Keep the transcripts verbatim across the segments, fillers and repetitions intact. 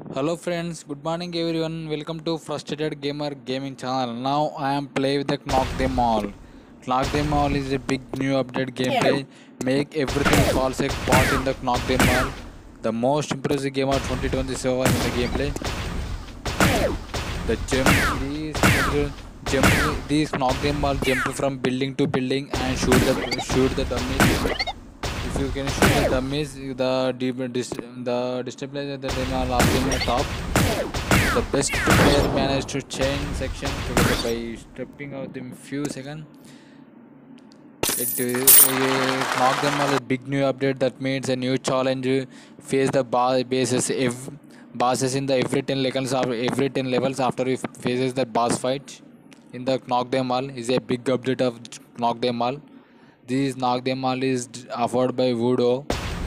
Hello friends, good morning everyone. Welcome to Frustrated Gamer Gaming channel. Now I am playing with the Knock Them All. Knock Them All is a big new update gameplay. Make everything falls apart in the Knock Them All. The most impressive game of twenty twenty-seven in the gameplay. The jump, these jump, these Knock Them All jump from building to building and shoot the shoot the dummies. If you can shoot the dummies, the deep dis, the destabilizer that they are last in the top. The best player managed to change section together by stepping out in few seconds. It uh, knocked them all a big new update that means a new challenge. Face the boss bases ev- bosses in the every ten levels after every ten levels after he faces the boss fight. In the knock them all is a big update of knock them all. This knock them all is offered by Voodoo.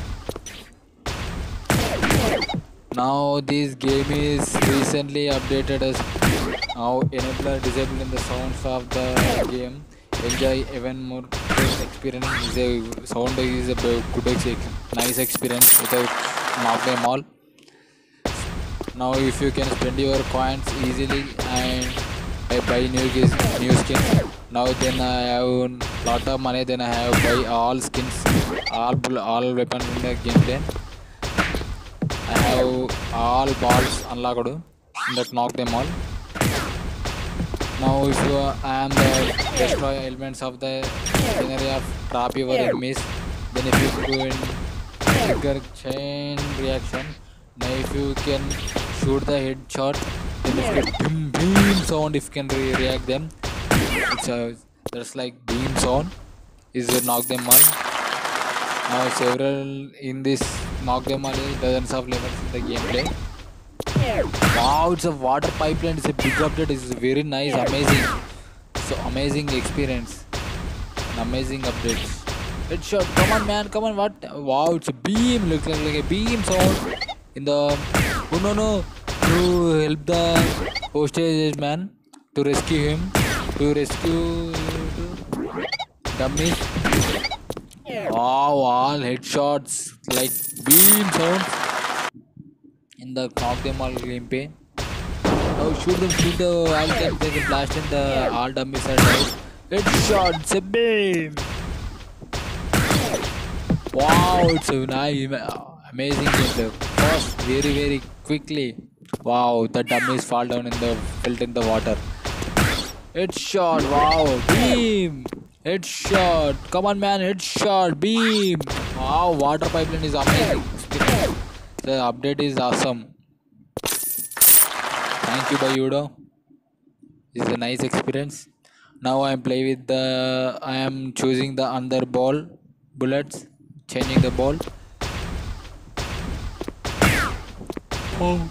Now this game is recently updated as now enable or disable the sounds of the game. Enjoy even more good experience. Is a sound is a good ex- nice experience without knock them all. Now if you can spend your coins easily and I buy new skins, new skins. Now then I have lot of money. Then I have buy all skins, all bull- all weapons in the gameplay. I have all balls unlocked that knock them all. Now if you are, I am the destroy elements of the scenery of trap your enemies, then if you can trigger chain reaction. Now if you can shoot the headshot, then if you get beam, beam sound if you can re- react them. It's a that's like beam sound is a knock them all. Now several in this knock them all is dozens of levels in the gameplay. Wow, it's a water pipeline. It's a big update. It's very nice, amazing. So amazing experience, an amazing update. Headshot, come on, man, come on. What? Wow, it's a beam. Looks like, like a beam sound in the. Oh no no! To help the hostage man to rescue him, to rescue to dummies. Wow, all headshots like beam sounds in the knock them all gameplay. Oh, shoot them, shoot the all can they can blast in the all dummies are died. Headshot, it's a beam. Wow, it's a nice, amazing gameplay. First, very very quickly. Wow, the dummies fall down in the felt in the water. Headshot, wow, beam. Headshot, come on man, headshot, beam. Wow, water pipeline is amazing. The update is awesome. Thank you, Bayudo. This is a nice experience. Now I am playing with the. I am choosing the under ball bullets, changing the ball. Oh,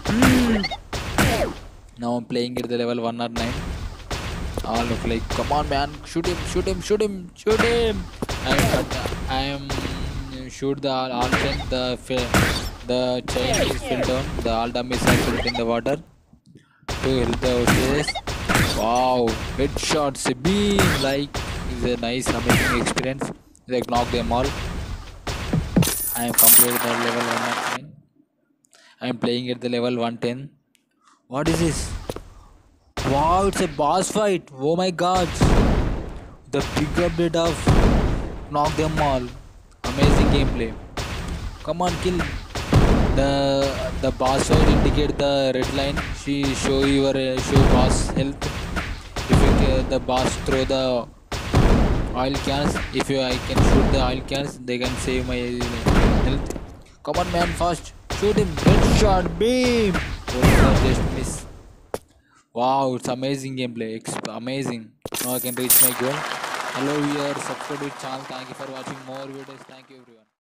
now I'm playing at the level one or nine. All look like, come on, man, shoot him, shoot him, shoot him, shoot him. I am, I am shoot the all, all chain. The fi- the chain is filled down. The all dummies are filled in the water to help the hostages. Wow, headshots, a beam like is a nice, amazing experience. Like knock them all. I am completed the level one hundred nine. I am playing at the level one ten. What is this? Wow, it's a boss fight. Oh my god. The big update of knock them all. Amazing gameplay. Come on, kill. The the boss fight indicate the red line. She show your uh, show boss health. If you ca- the boss throw the oil cans, if you I can shoot the oil cans, they can save my uh, health. Come on, man, fast. Shoot him. Headshot. Beam. Oh, God, just miss. Wow, it's amazing gameplay. It's amazing. Now I can reach my goal. Hello, viewers. Subscribe to the channel. Thank you for watching more videos. Thank you, everyone.